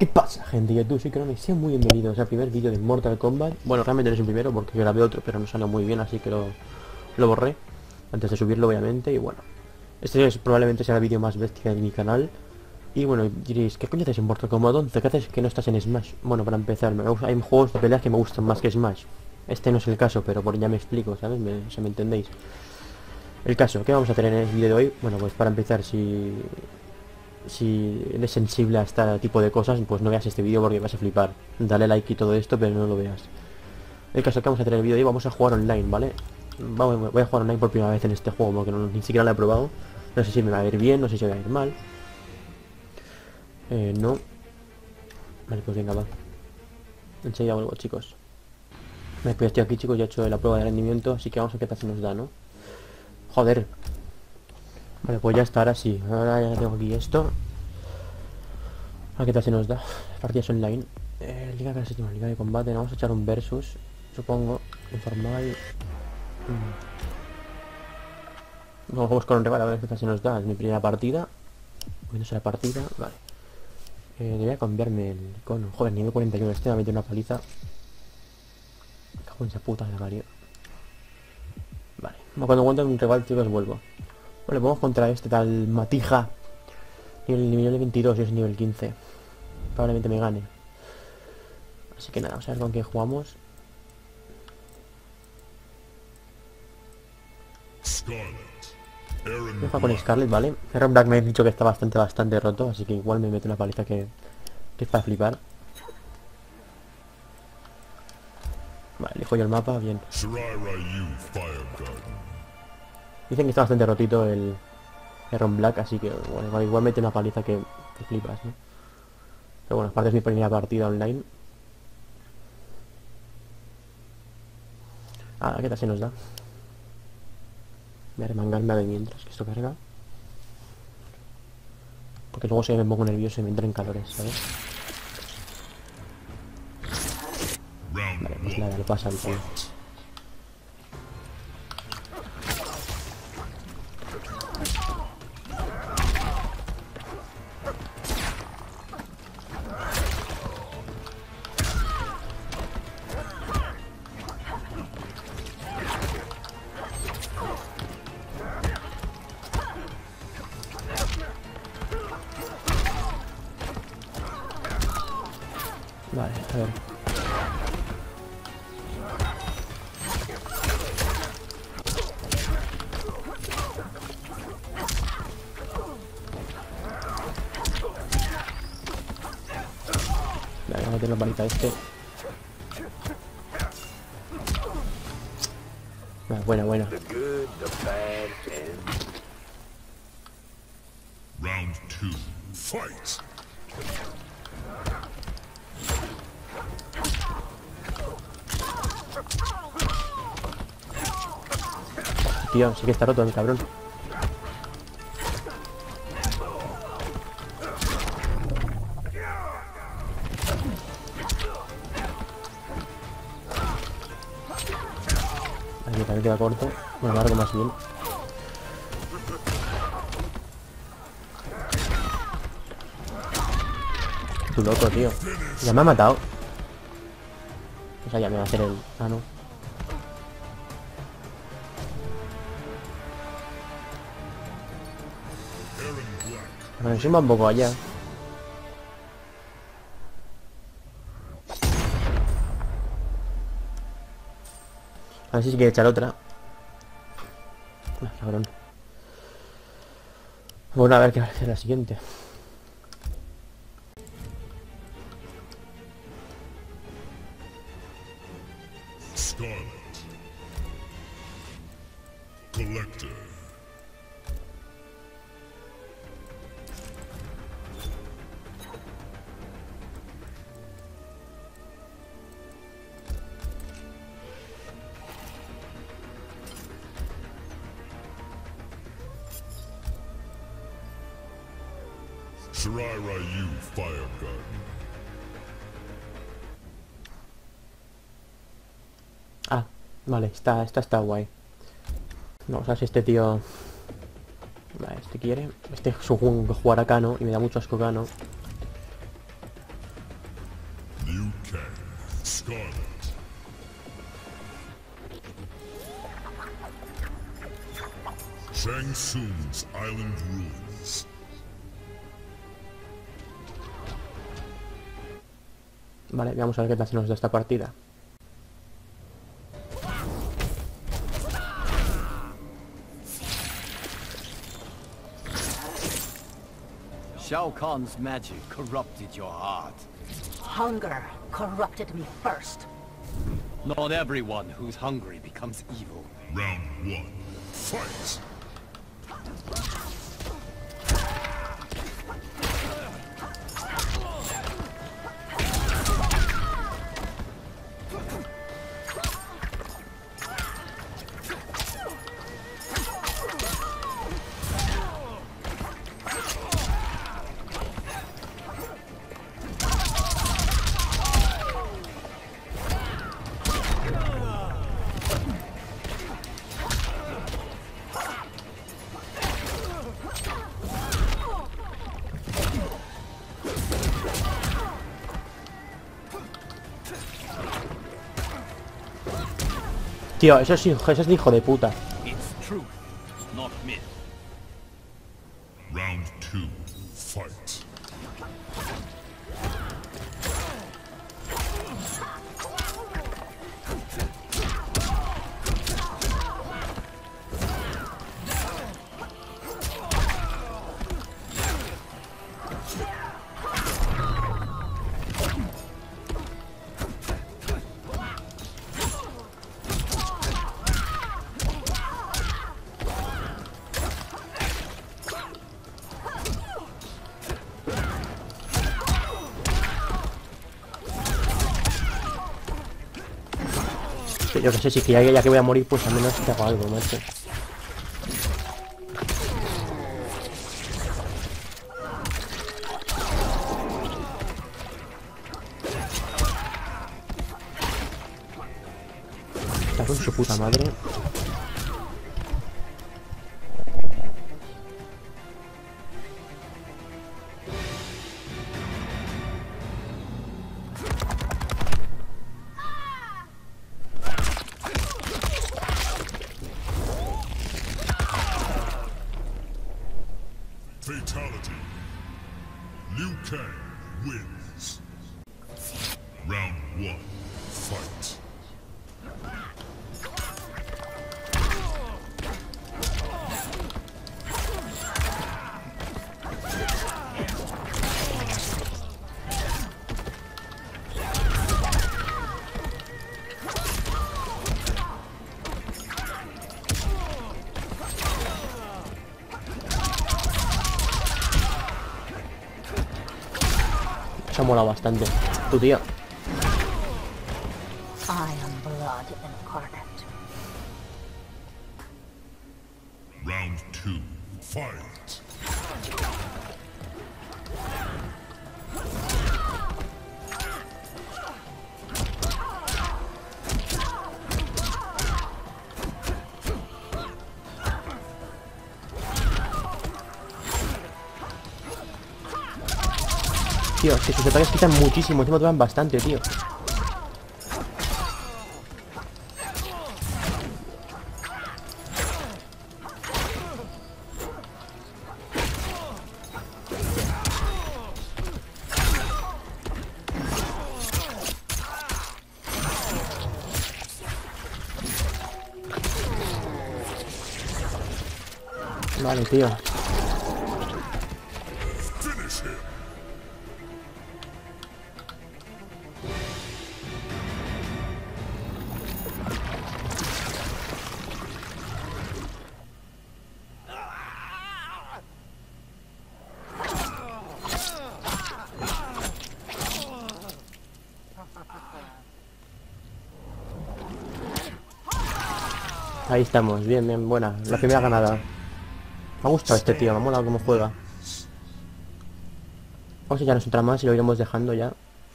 ¿Qué pasa, gente? Yo soy Crono y sean muy bienvenidos al primer vídeo de Mortal Kombat. Bueno, realmente no es el primero porque grabé otro, pero no salió muy bien, así que lo borré antes de subirlo, obviamente. Y bueno, probablemente sea el vídeo más bestia de mi canal. Y bueno, diréis, ¿qué coño haces en Mortal Kombat 11? ¿Qué haces que no estás en Smash? Bueno, para empezar, hay juegos de peleas que me gustan más que Smash. Este no es el caso, pero ya me explico, ¿sabes? Si me entendéis. El caso, ¿qué vamos a hacer en el vídeo de hoy? Bueno, pues para empezar, si eres sensible a este tipo de cosas, pues no veas este vídeo porque vas a flipar. Dale like y todo esto, pero no lo veas. El caso que vamos a hacer en el vídeo de hoy, vamos a jugar online, ¿vale? Voy a jugar online por primera vez en este juego, porque ni siquiera lo he probado. No sé si me va a ir bien, no sé si me va a ir mal. No. Vale, pues venga, va. Enseguida vuelvo, chicos. Vale, pues estoy aquí, chicos, ya he hecho la prueba de rendimiento, así que vamos a ver qué tal se nos da, ¿no? Joder. Vale, pues ya está, ahora sí. Ahora ya tengo aquí esto. A ver qué tal se nos da. Partidas online. Liga de séptima, liga de combate. Vamos a echar un versus. Supongo. Informal. Vamos con un rival a ver qué tal se nos da. Es mi primera partida. Viéndose la partida. Vale. Debería cambiarme el icono. Joder, nivel 41. Este me ha metido una paliza. Me cago en esa puta de Mario. Vale. Cuando encuentre un rival, chicos, vuelvo. Vale, vamos contra este tal Matija. Nivel 22 y es nivel 15. Probablemente me gane. Así que nada, vamos a ver con qué jugamos. Voy a jugar con Scarlet, ¿vale? Aaron Black me ha dicho que está bastante roto, así que igual me mete una paliza que es para flipar. Vale, elijo yo el mapa, bien. Dicen que está bastante rotito el Aaron Black, así que bueno, igual mete una paliza que flipas, ¿no? Pero bueno, aparte es mi primera partida online. Ah, ¿qué tal se nos da? Voy a remangarme de mientras que esto carga. Porque luego se me pongo nervioso y me entra en calores, ¿sabes? Vale, pues nada, lo pasa el tío. Vale, a ver. Vale, vamos a meter la palita a este. Vale, buena. Round 2, fight! Tío, sí que está roto el cabrón. Aquí también queda corto. Bueno, largo más bien. Tu loco, tío. Ya me ha matado. O sea, ya me va a hacer el... Ah, no. Me encima un poco allá. A ver si quiere echar otra. Ah, cabrón. Bueno, a ver qué va a hacer la siguiente. Scarlet. Collector. Shirai Ryu Fire Garden. Ah, vale, esta está guay. Vamos a ver si este tío... Vale, este quiere. Este es un juego que jugar a Kano y me da mucho asco Kano. Kang, Scarlet. Shang Tsung's island ruins. Vale, vamos a ver qué tal se nos da esta partida. Shao Kahn's magic corrupted your heart. Hunger corrupted me first. Not everyone who's hungry becomes evil. Round 1. Fight! Tío, eso es de hijo de puta. It's truth, not myth. Round 2. Fight! Yo que sé, si que ya que voy a morir, pues al menos te hago algo, macho. Está con su puta madre. Fatality. Liu Kang wins. Round 1. Fight. Se ha molado bastante. Tu tío. I am blood incarnate. Round 2. Fight. Tío, es que sus ataques quitan muchísimo, encima duran bastante, tío. Vale, tío. Finish him. Ahí estamos, bien, bien, buena. La primera ganada. Me ha gustado este tío, me ha molado cómo juega. Vamos a echarnos otra más y lo iremos dejando ya.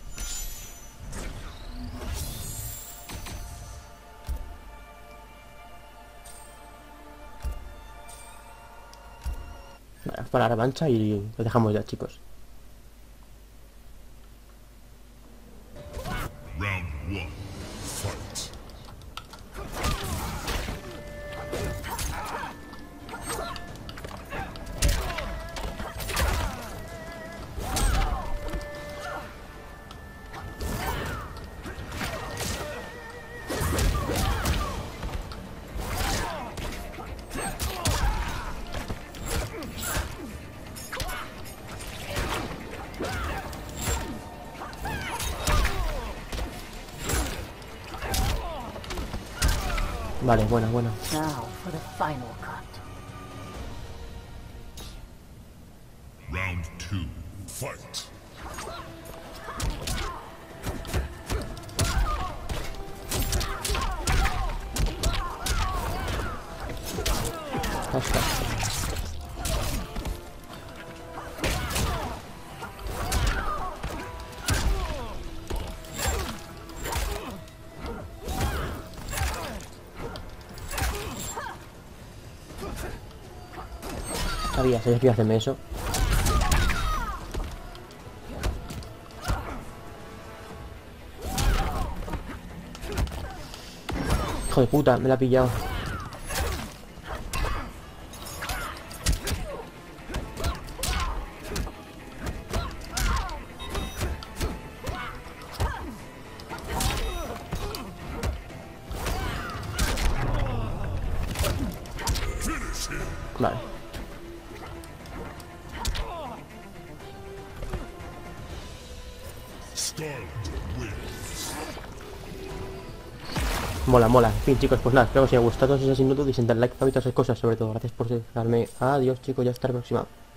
Vale, para la revancha y lo dejamos ya, chicos. Vale, buena, buena. Now for the final cut. Round 2. Fight. Hasta. Sabía que iba a hacerme eso. Hijo de puta, me la ha pillado. Vale. Mola, mola. En fin, chicos, pues nada, espero que os haya gustado. Si os ha gustado, deis like, favoritos, esas cosas, sobre todo. Gracias por dejarme. Adiós, chicos, ya hasta la próxima.